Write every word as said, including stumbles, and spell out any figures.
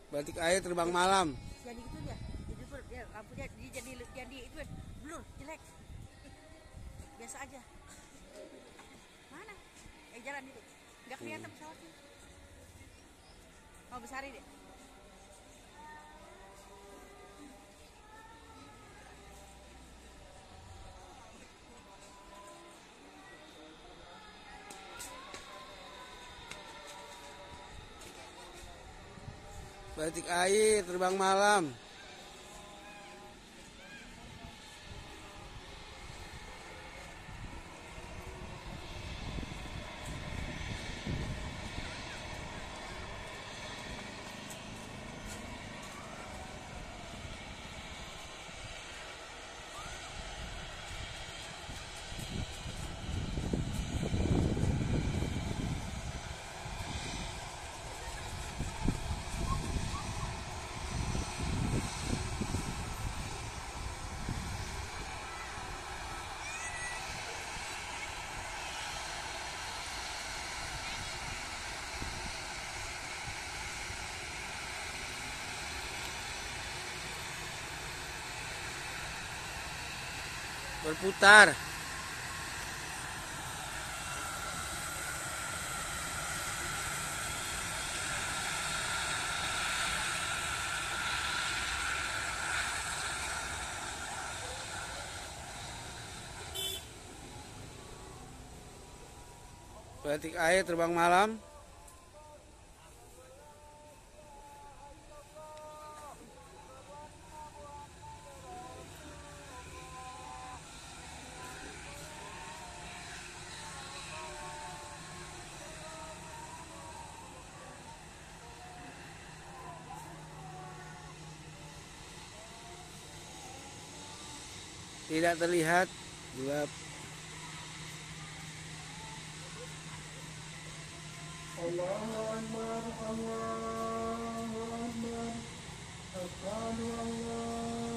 Batik air terbang malam. Jadi gitu dia. Jadi blur, dia lampunya dia jadi jadi itu blur, jelek. Biasa aja. Mana? Eh jalan itu. Enggak kelihatan pesawatnya. Mau besarin deh. Batik air terbang malam. Berputar. Batik air terbang malam. Tidak terlihat, gelap. Allahu Akbar, Allahu Akbar, Asyhadu an la